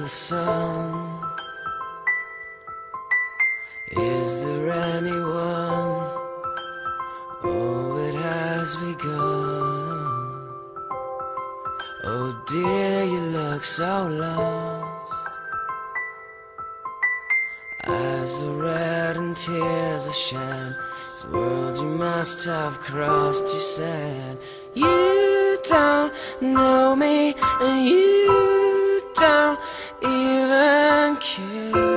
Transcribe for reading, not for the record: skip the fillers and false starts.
sun. Is there anyone? Oh, it has begun. Oh dear, you look so lost. Eyes are red and tears are shed. This world you must have crossed, you said. You don't know me, and you don't even care.